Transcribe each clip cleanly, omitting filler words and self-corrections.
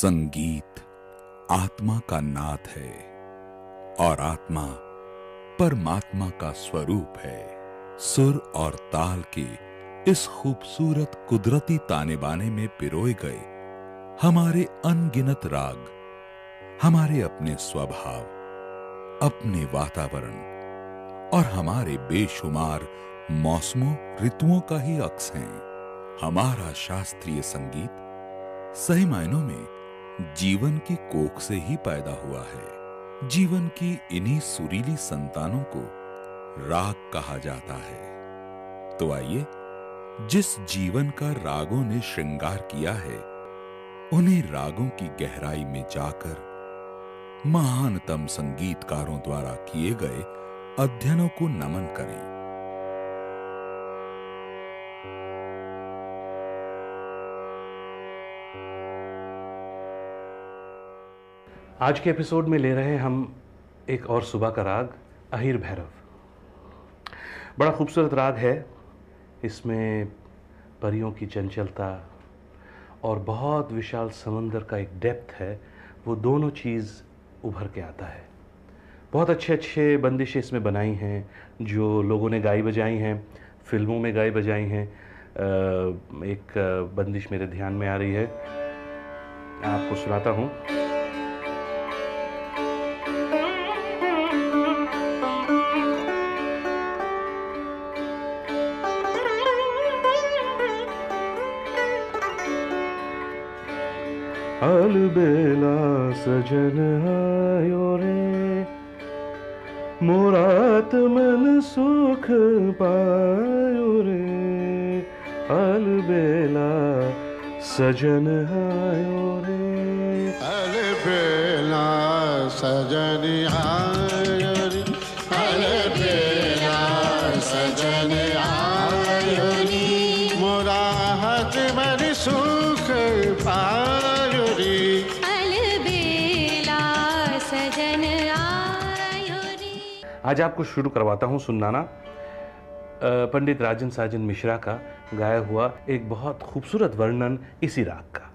संगीत आत्मा का नाद है और आत्मा परमात्मा का स्वरूप है। सुर और ताल के इस खूबसूरत कुदरती ताने बाने में पिरोए गए हमारे अनगिनत राग हमारे अपने स्वभाव, अपने वातावरण और हमारे बेशुमार मौसमों ऋतुओं का ही अक्स हैं। हमारा शास्त्रीय संगीत सही मायनों में जीवन की कोख से ही पैदा हुआ है। जीवन की इन्हीं सुरीली संतानों को राग कहा जाता है। तो आइए, जिस जीवन का रागों ने श्रृंगार किया है, उन्हीं रागों की गहराई में जाकर महानतम संगीतकारों द्वारा किए गए अध्ययनों को नमन करें। आज के एपिसोड में ले रहे हैं हम एक और सुबह का राग, अहिर भैरव। बड़ा खूबसूरत राग है। इसमें परियों की चंचलता और बहुत विशाल समंदर का एक डेप्थ है, वो दोनों चीज़ उभर के आता है। बहुत अच्छे अच्छे बंदिशें इसमें बनाई हैं, जो लोगों ने गाई बजाई हैं, फिल्मों में गाई बजाई हैं। एक बंदिश मेरे ध्यान में आ रही है, आपको सुनाता हूँ। अलबेला सजन आयो रे, मोरात मन सुख पायो रे। अलबेला सजन आयो रे, अलबेला सजन आयो रे, अलबेला सजन आयो रे, मोरात मन सुख पायो रे। आज आपको शुरू करवाता हूँ सुननाना पंडित राजन साजन मिश्रा का गाया हुआ एक बहुत खूबसूरत वर्णन इसी राग का।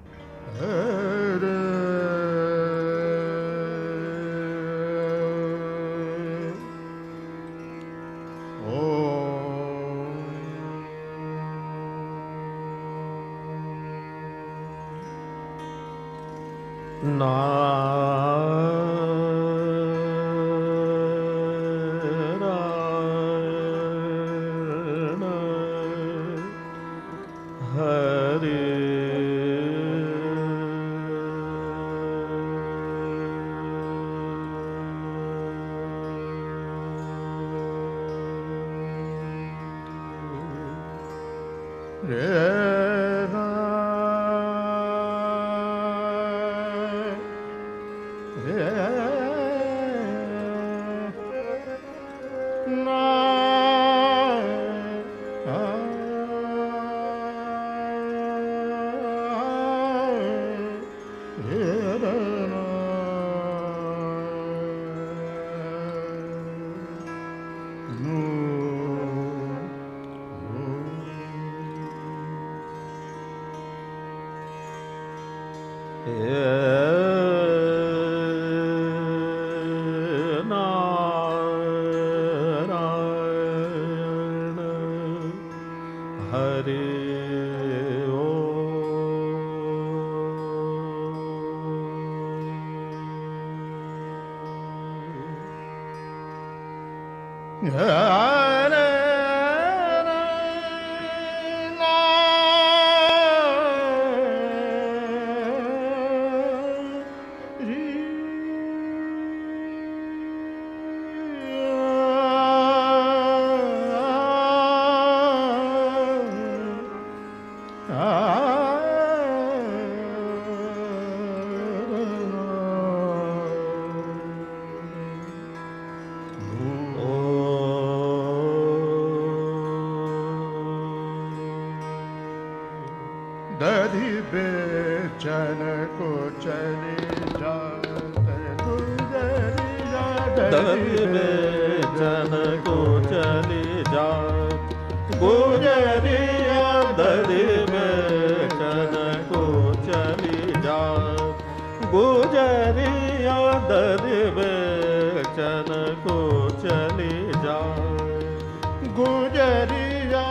दधि बेचन को चले जात गुजरिया, दधि बेचन को चले जात गुजरिया, दधि बेचन को चले जात। दधि बेचन को चली जा गुजरिया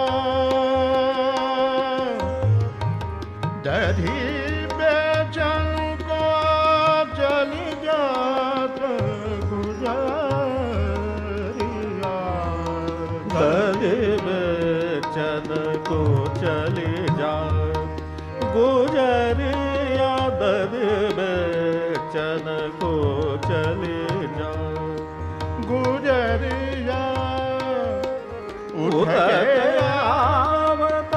दधि बेचन को चली जात गुजरिया दधि बेचन को चली जा गुजरिया दधि बेचन को चली जा गुजरिया उठ के आवत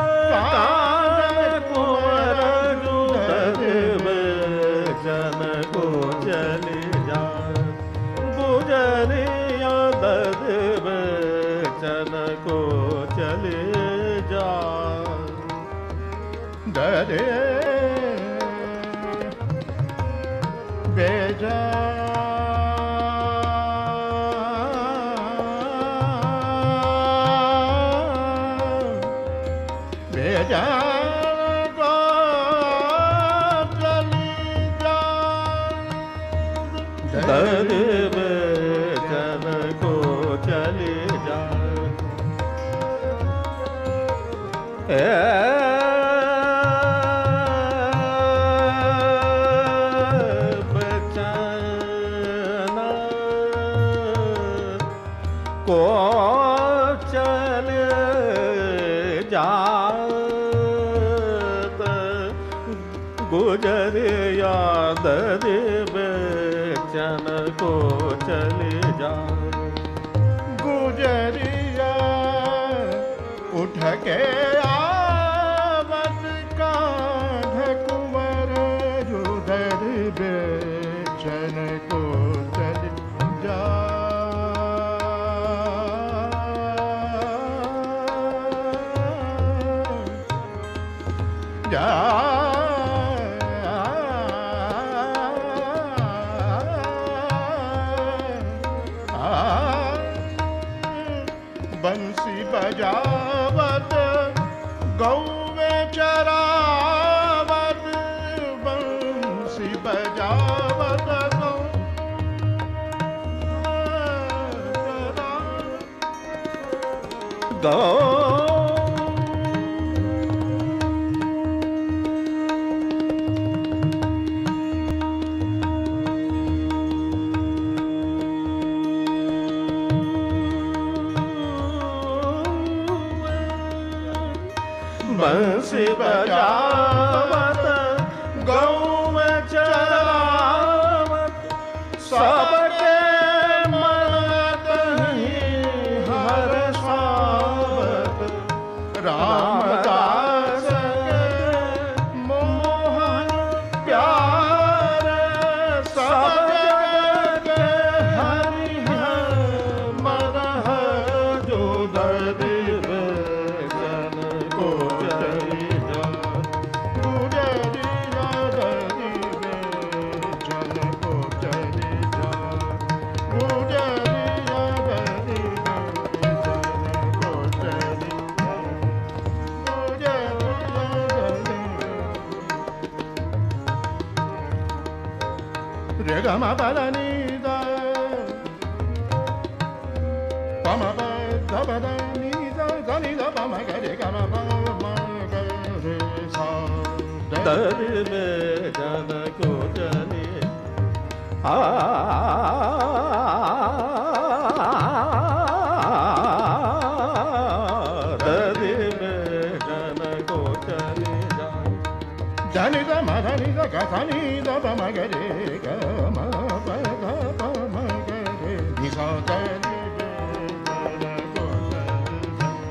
कुंवर जो दधि बेचन को चली जा गुजरिया दधि बेचन को चली जा दधि बेजा बेजा को चली जा दधि बेचन को चली जा को चले जात गुजरिया दधि बेचन को चले जा गुजरिया उठ के आवत कांध कुंवर जो दधि बेचन को चले जा जा बंसी बजावत गौवे चरावत बंसी बजावत गौ बंसी बजावत गौ चरावत सबके मन ही हर्षावत रामदास के मोहन प्यार सब के हरि मन जो दधि बेचन को चली जा गुजरिया दधि बेचन को चली जा गुजरिया दधि बेचन को चली जा गुजरिया दधि रे ग म प द नि द प म प ध प द नि द ध नि द प म ग रे ग म प म ग रे सा दधि बेचन को चली दधि बेचन को चली जा धनि द म धनि द ग धनि द प म ग रे ग म प ध प म ग रे नि सा दधि बेचन को चली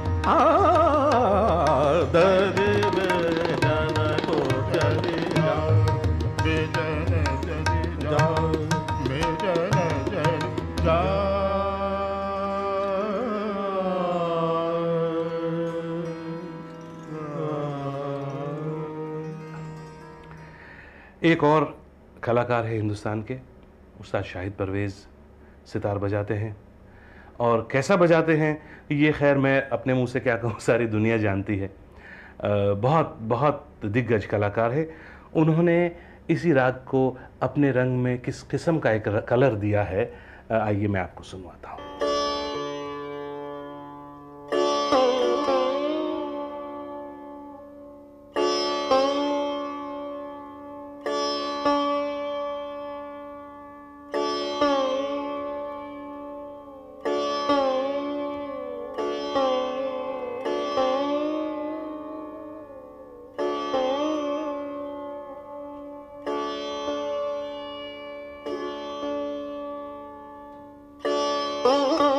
दधि बेचन को चली जा बेचन चली जा बेचन चली जा एक और कलाकार है हिंदुस्तान के, उस्ताद शाहिद परवेज़ सितार बजाते हैं, और कैसा बजाते हैं ये खैर मैं अपने मुंह से क्या कहूँ, सारी दुनिया जानती है। बहुत बहुत दिग्गज कलाकार है। उन्होंने इसी राग को अपने रंग में किस किस्म का एक कलर दिया है, आइए मैं आपको सुनवाता हूँ। Oh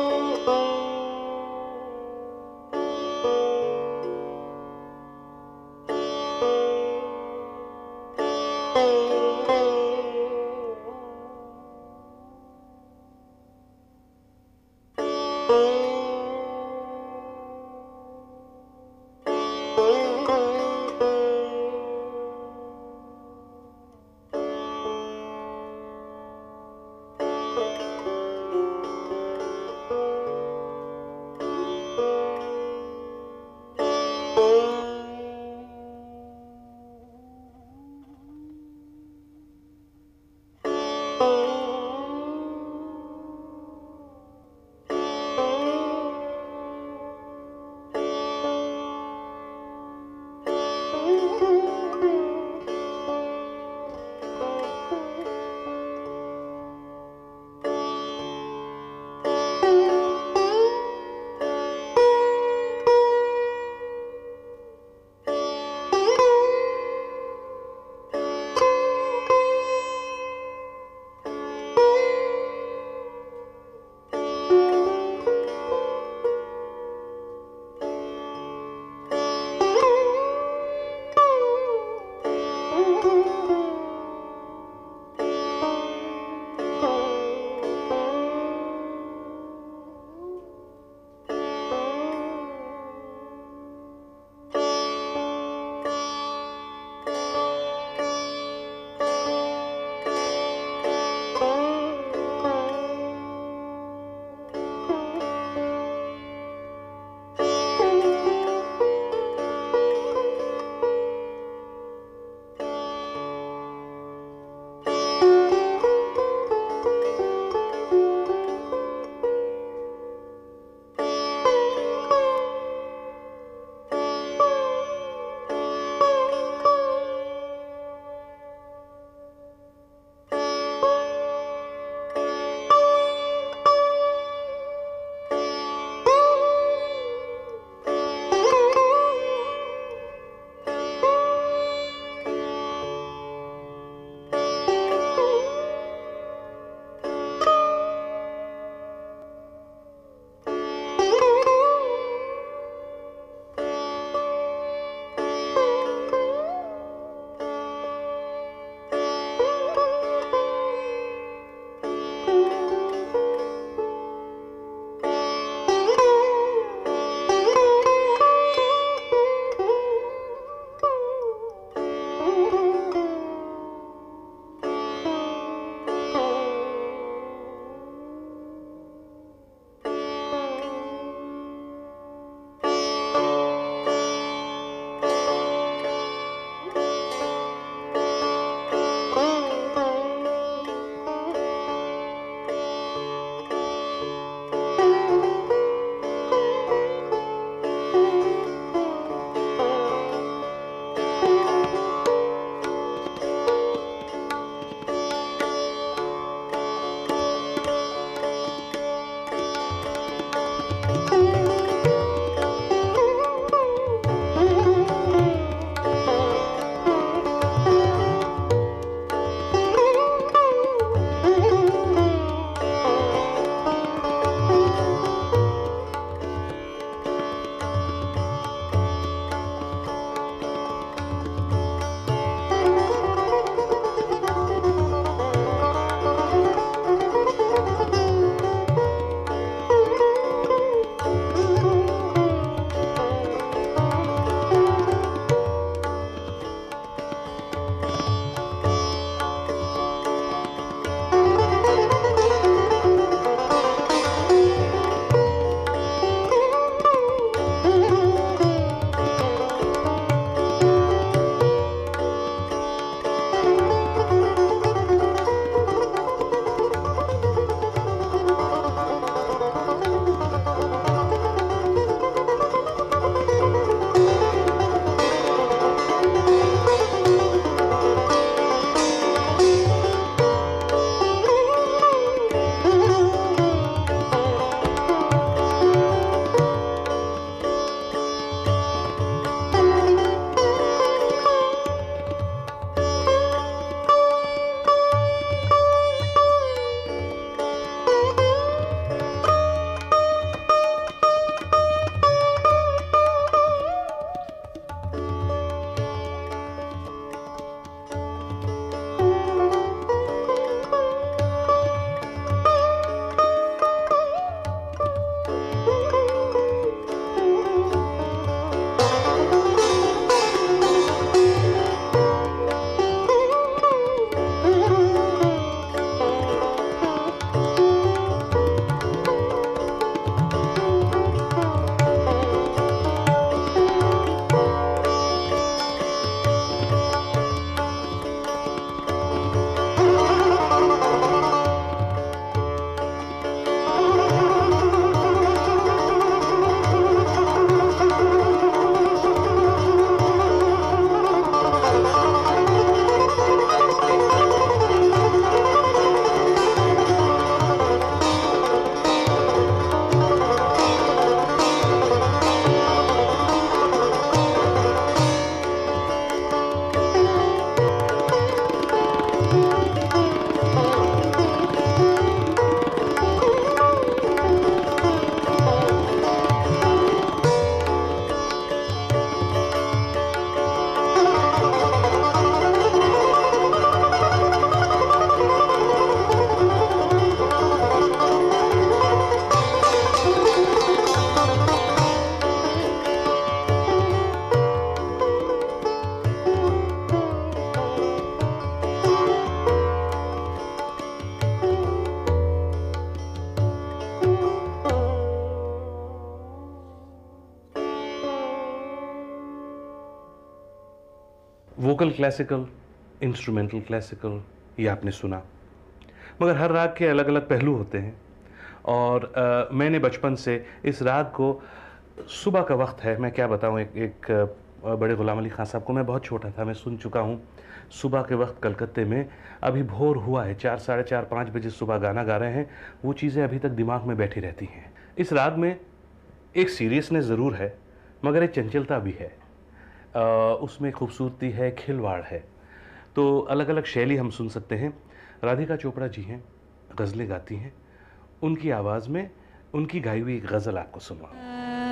vocal classical, instrumental classical, ये आपने सुना। मगर हर राग के अलग अलग पहलू होते हैं और मैंने बचपन से इस राग को, सुबह का वक्त है, मैं क्या बताऊं, एक बड़े गुलाम अली खान साहब को, मैं बहुत छोटा था, मैं सुन चुका हूं सुबह के वक्त कलकत्ते में, अभी भोर हुआ है, 4, साढ़े 4, 5 बजे सुबह गाना गा रहे हैं, वो चीज़ें अभी तक दिमाग में बैठी रहती हैं। इस राग में एक सीरियसनेस ज़रूर है मगर एक चंचलता भी है, उसमें खूबसूरती है, खिलवाड़ है। तो अलग अलग शैली हम सुन सकते हैं। राधिका चोपड़ा जी हैं, गज़लें गाती हैं, उनकी आवाज़ में उनकी गाई हुई एक गज़ल आपको सुनवा।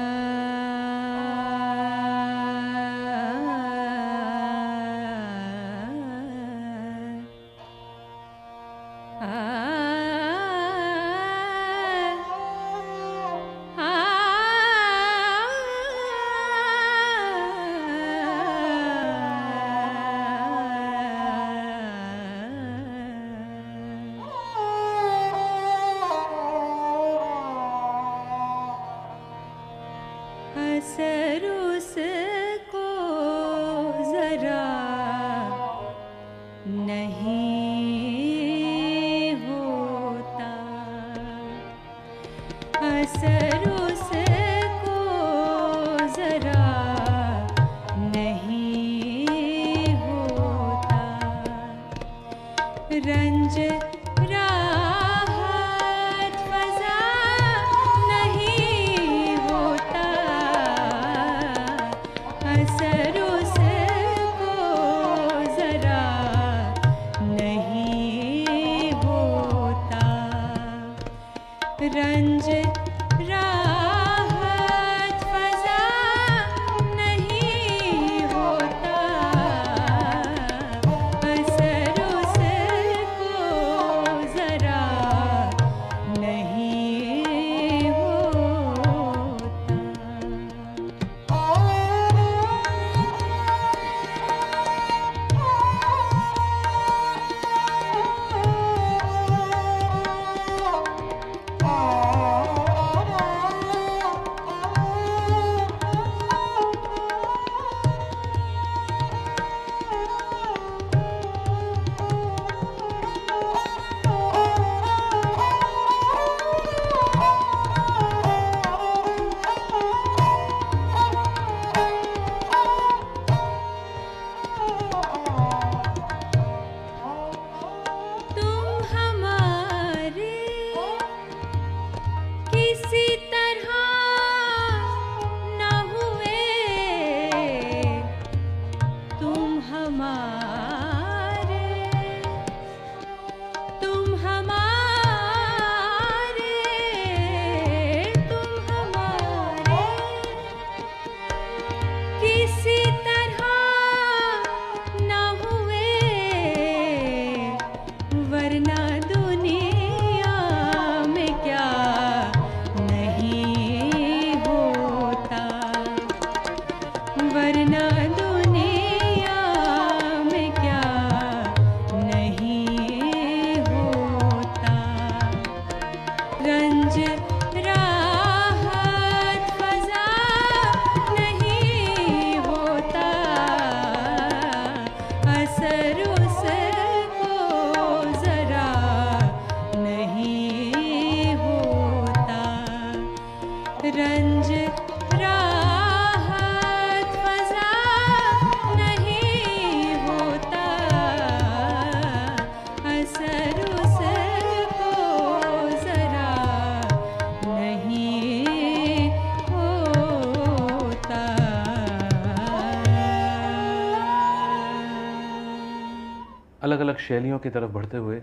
अलग अलग शैलियों की तरफ बढ़ते हुए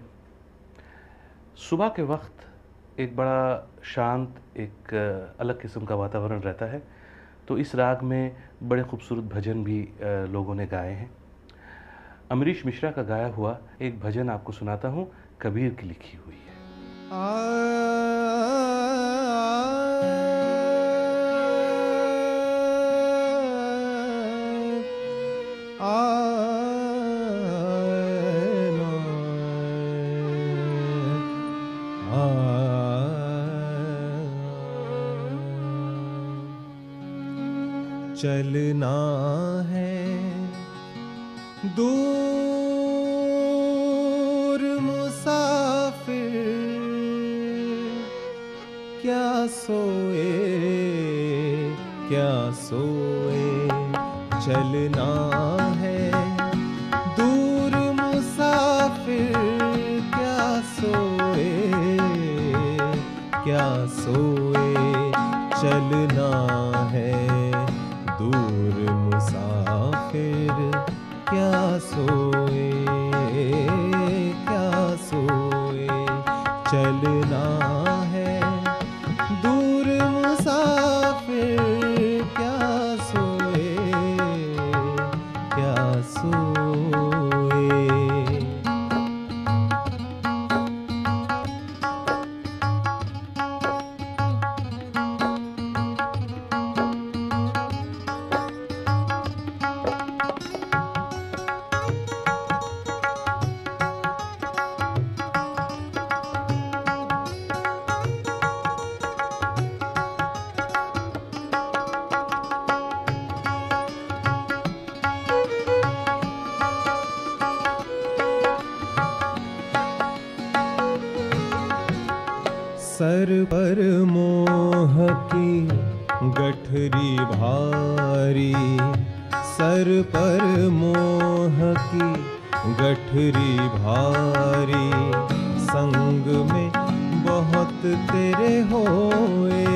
सुबह के वक्त एक बड़ा शांत, एक अलग किस्म का वातावरण रहता है। तो इस राग में बड़े खूबसूरत भजन भी लोगों ने गाए हैं। अमरीश मिश्रा का गाया हुआ एक भजन आपको सुनाता हूँ, कबीर की लिखी हुई है। चलना है दूर मुसाफिर क्या सोए चलना है। दूर मुसाफिर क्या सोए चलना है। दूर मुसाफिर क्या सोए चलना है। दूर मुसाफिर क्या सोए सर पर मोह की गठरी भारी, सर पर मोह की गठरी भारी। संग में बहुत तेरे होए,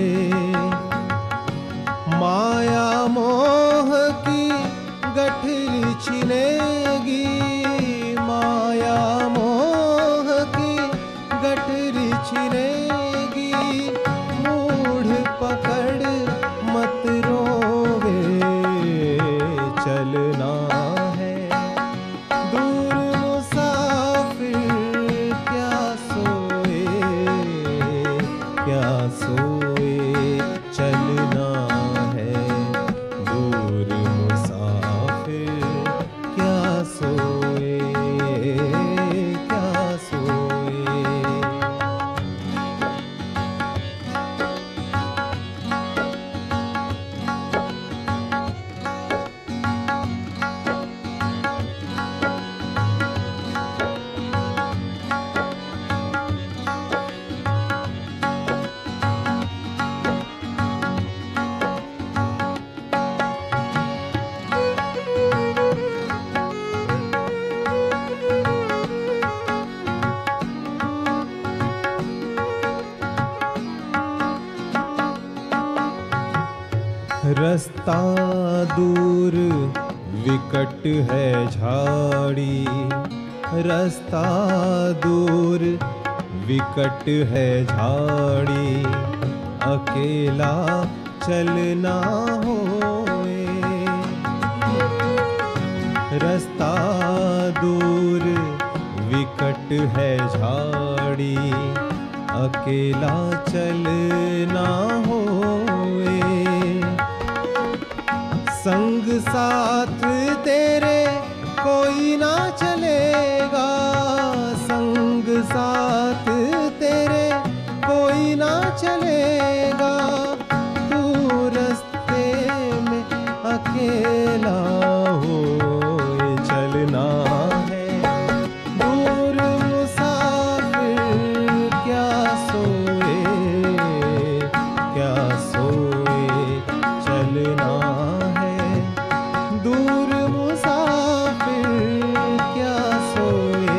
माया मोह की गठरी छिनेगी, माया मोह की गठरी छिनेगी। मूढ़ पकड़ मत रोवे, चलना है दूर मुसाफिर क्या सोए चलना है। दूर मुसाफिर क्या सोए रास्ता दूर विकट है झाड़ी, रास्ता दूर विकट है झाड़ी। अकेला चलना होए, रास्ता दूर विकट है झाड़ी। अकेला चलना होए, संग साथ तेरे कोई ना चलेगा, संग साथ तेरे कोई ना चलेगा। तू रास्ते में अकेला हो चलना है। दूर मुसाफिर क्या सोए चलना है। दूर मुसाफिर क्या सोए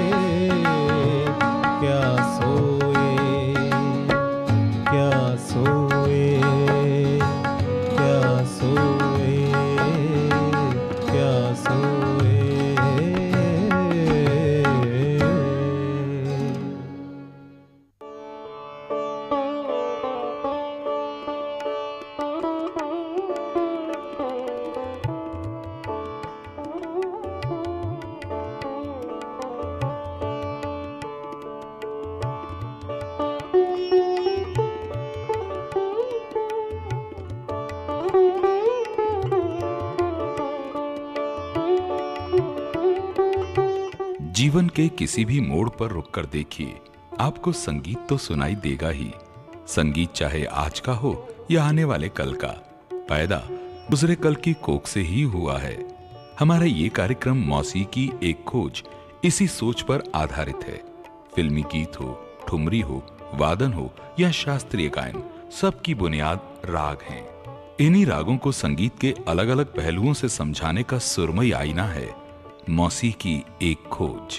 जीवन के किसी भी मोड़ पर रुककर देखिए, आपको संगीत तो सुनाई देगा ही। संगीत चाहे आज का हो या आने वाले कल का, पैदा दूसरे कल की कोख से ही हुआ है। हमारा ये कार्यक्रम मौसीकी एक खोज इसी सोच पर आधारित है। फिल्मी गीत हो, ठुमरी हो, वादन हो या शास्त्रीय गायन, सबकी बुनियाद राग हैं। इन्हीं रागों को संगीत के अलग अलग पहलुओं से समझाने का सुरमई आईना है मौसीकी एक खोज।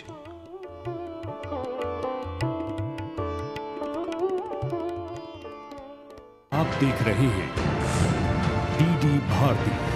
आप देख रहे हैं डीडी भारती।